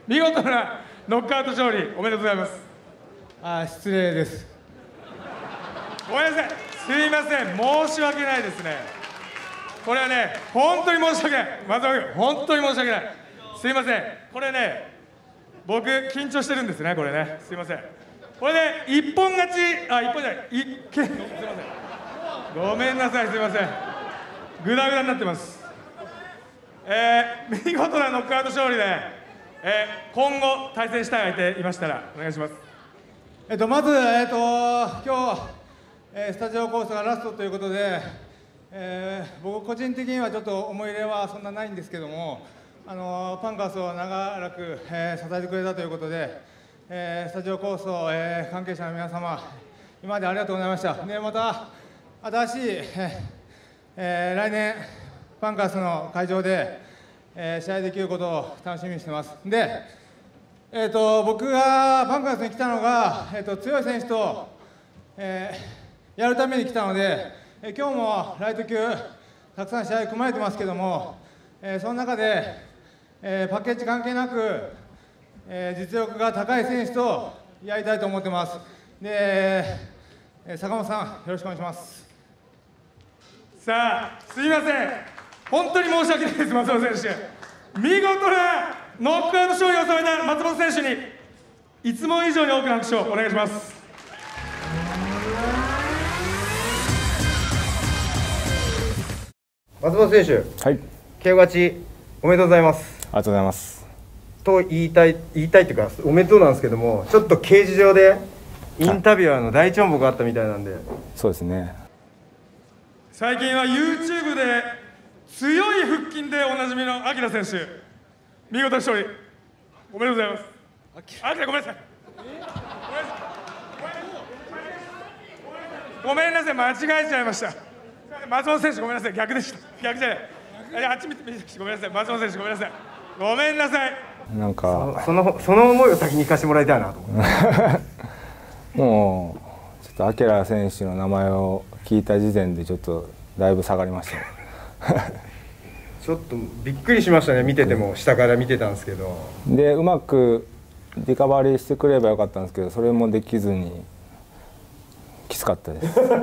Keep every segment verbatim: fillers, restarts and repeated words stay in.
見事なノックアウト勝利おめでとうございます。 あ、失礼です。 ごめんなさい、すいません、申し訳ないですね。これはね、本当に申し訳ない、まずは本当に申し訳ない、すいません、これね、僕、緊張してるんですね、これね、すいません、これね、一本勝ち、あ、一本じゃない、一見、すいません、ごめんなさい、すいません、ぐだぐだになってます。えー、見事なノックアウト勝利で、えー、今後、対戦したい相手いましたら、お願いします。 えっと、まず、えっと、今日、えー、スタジオコースがラストということで、えー、僕、個人的にはちょっと思い入れはそんなないんですけども、あのパンカースを長らく、えー、支えてくれたということで、えー、スタジオコースを、えー、関係者の皆様、今までありがとうございました。で、また、新しい、えー、来年、パンカースの会場で、えー、試合できることを楽しみにしてます。で、えー、と僕がパンカースに来たのが、えー、と強い選手と、えー、やるために来たので、えー、今日もライト級、たくさん試合組まれてますけども、えー、その中で、えー、パッケージ関係なく、えー、実力が高い選手とやりたいと思ってます。で、えー、坂本さん、よろしくお願いします。 さあ、すいません、本当に申し訳ないです、松本選手。見事なノックアウト勝利を収めた松本選手に、いつも以上に多くの拍手をお願いします。 松本選手、はい、ケーオー勝ちおめでとうございます。 ありがとうございます。 と言いたい言いたいというかおめでとうなんですけども、ちょっと刑事上でインタビュアーの大チョンボがあったみたいなんで。 そうですね。 最近は YouTube で強い腹筋でおなじみのアキラ選手、見事勝利おめでとうございます。アキラ、ごめんなさい、ごめんなさい、間違えちゃいました。松本選手、ごめんなさい、逆でした。逆じゃない。あっち見て、ごめんなさい、松本選手、ごめんなさい。ごめんなさい。 なんか、 その、その思いを先に聞かせてもらいたいなと思って。 もう、ちょっとアキラ選手の名前を聞いた時点で、ちょっとだいぶ下がりましたね。 ちょっとびっくりしましたね、見てても、下から見てたんですけど。 で、うまくリカバリーしてくればよかったんですけど、それもできずに、きつかったです。はい。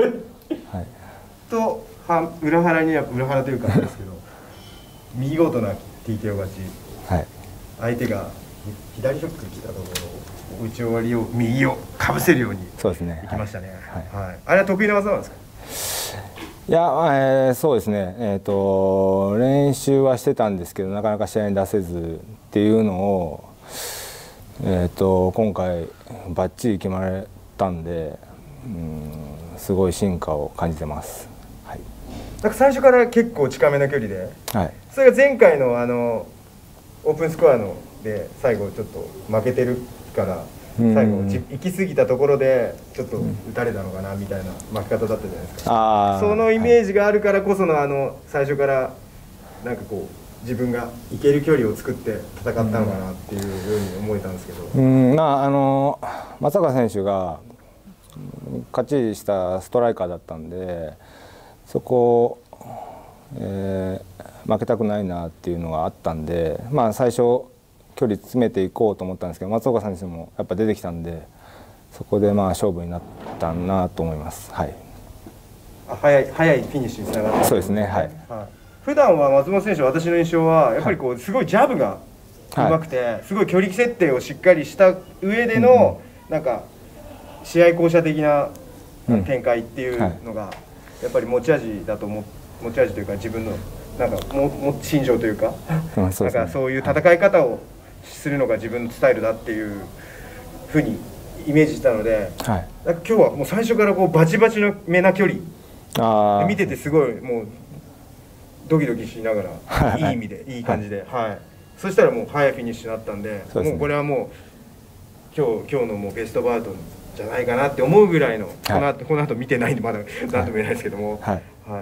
とは裏腹には裏腹というかですけど見事な ティーケーオー 勝ち、はい、相手が左フック来たところを打ち終わりを右をかぶせるようにいきましたね。はいはいはい、あれは得意な技なんですか？ いや、えー、そうですね、えーと、練習はしてたんですけどなかなか試合に出せずっていうのを、えーと、今回バッチリ決まれたんで、うん、すごい進化を感じてます。はい、 なんか最初から結構近めの距離で、はい、それが前回のあのオープンスコアので最後ちょっと負けてるから最後行き過ぎたところでちょっと打たれたのかなみたいな負け方だったじゃないですか。そのイメージがあるからこそのあの最初からなんかこう自分がいける距離を作って戦ったのかなっていうように思えたんですけど。 うん、まああの松坂選手がかっちりしたストライカーだったんで。そこを、えー、負けたくないなっていうのがあったんで、まあ、最初距離詰めていこうと思ったんですけど松岡選手もやっぱ出てきたんでそこでまあ勝負になったなと思います。はい、 あ早い早いフィニッシュにつながった。 そうですね。はい。はい、 普段は松本選手私の印象はやっぱりこうすごいジャブがうまくて、はい、すごい距離設定をしっかりした上での、うん、なんか試合巧者的な展開っていうのが、うんはいやっぱり持ち味だと思う持ち味というか自分のなんかもも心情というか、うん、そうですね、なんかそういう戦い方をするのが自分のスタイルだっていうふうにイメージしたので、はい、なんか今日はもう最初からこうバチバチのめな距離あ見ててすごいもうドキドキしながら、はい、いい意味でいい感じで、はいはい、そしたらもう早いフィニッシュになったん で, で、ね、もうこれはもう今日今日のもうベストバウトじゃないかなって思うぐらいの、はい、この後この後見てないんでまだ何とも言えないですけども、はいはい、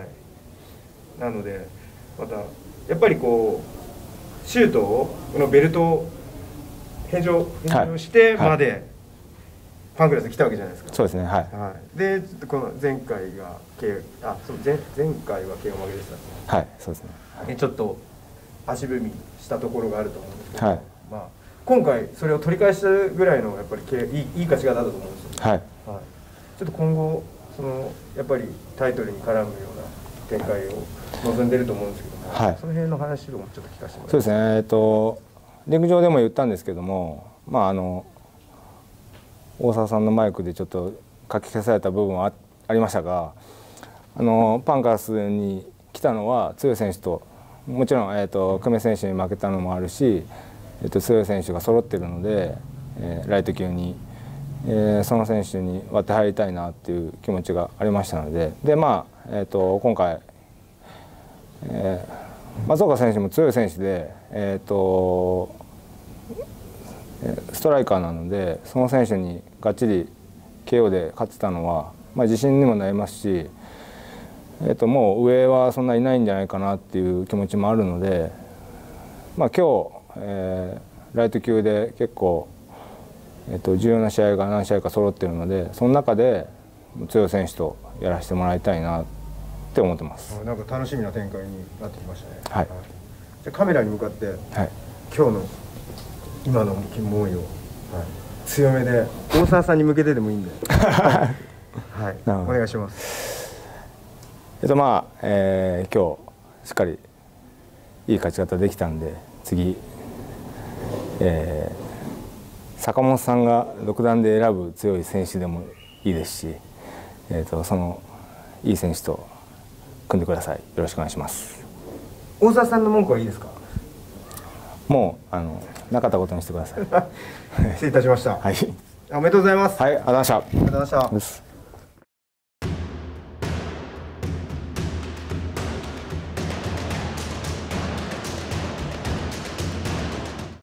なのでまたやっぱりこうシュートをこのベルトを返上返上してまでパンクラスに来たわけじゃないですか。 そうですね。はい。 はい、でこの前回が K あそう 前, 前回は ケーオー 負けでした。 はい、そうですね。 はい、ちょっと足踏みしたところがあると思うんですけど、はい、まあ今回それを取り返したぐらいのやっぱりいいいい勝ち方だと思うんですよ。 はい、はい、 ちょっと今後そのやっぱりタイトルに絡むような展開を望んでると思うんですけども、はい、その辺の話をちょっと聞かせてもらいます。 そうですね、えっと陸上でも言ったんですけども、まああの大沢さんのマイクでちょっと書き消された部分は あ, ありましたが、あのパンカースに来たのは強い選手と、もちろん、えー、と久米選手に負けたのもあるし、えー、と強い選手が揃っているので、えー、ライト級に、えー、その選手に割って入りたいなっていう気持ちがありましたので、で、まあえー、と今回、えー、松岡選手も強い選手で、えー、とストライカーなので、その選手にがっちり ケーオー で勝ってたのは、まあ、自信にもなりますし、えー、ともう上はそんないないんじゃないかなっていう気持ちもあるので、まあ、今日、えー、ライト級で結構、えー、と重要な試合が何試合か揃っているので、その中で強い選手とやらせてもらいたいなって思ってます。 なんか楽しみな展開になってきましたね。 はい、 じゃあカメラに向かって、はい、今日の今の思いを、はい、強めで大沢さんに向けてでもいいんで、はい、お願いします。 えっとまあ、えー、今日しっかりいい勝ち方できたんで、次、えー、坂本さんが独断で選ぶ強い選手でもいいですし、えー、とそのいい選手と組んでください。よろしくお願いします。 大沢さんの文句はいいですか？ もうあのなかったことにしてください。 失礼いたしました。 はい。 おめでとうございます。 はい、ありがとうございました。 ありがとうございました。